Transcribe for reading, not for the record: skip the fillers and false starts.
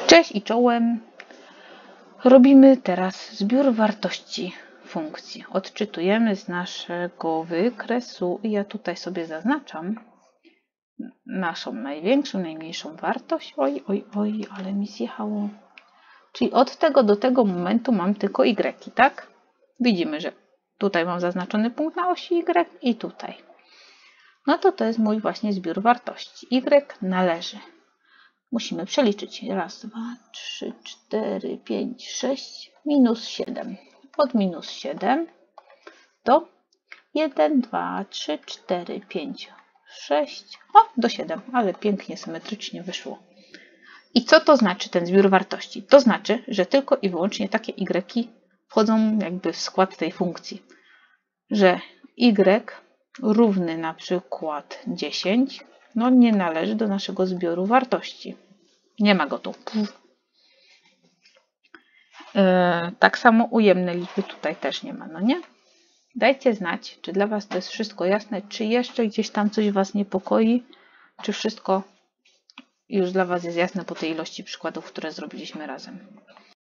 Cześć i czołem. Robimy teraz zbiór wartości funkcji. Odczytujemy z naszego wykresu i ja tutaj sobie zaznaczam naszą największą, najmniejszą wartość. Oj, ale mi zjechało. Czyli od tego do tego momentu mam tylko y, tak? Widzimy, że tutaj mam zaznaczony punkt na osi y i tutaj. No to jest mój właśnie zbiór wartości. Y należy. Musimy przeliczyć. Raz, 2, 3, 4, 5, 6, minus 7. Od minus 7 do 1, 2, 3, 4, 5, 6, do 7. Ale pięknie, symetrycznie wyszło. I co to znaczy ten zbiór wartości? To znaczy, że tylko i wyłącznie takie y wchodzą jakby w skład tej funkcji. Że y równy na przykład 10 nie należy do naszego zbioru wartości. Nie ma go tu. Tak samo ujemne liczby tutaj też nie ma, no nie? Dajcie znać, czy dla Was to jest wszystko jasne, czy jeszcze gdzieś tam coś Was niepokoi, czy wszystko już dla Was jest jasne po tej ilości przykładów, które zrobiliśmy razem.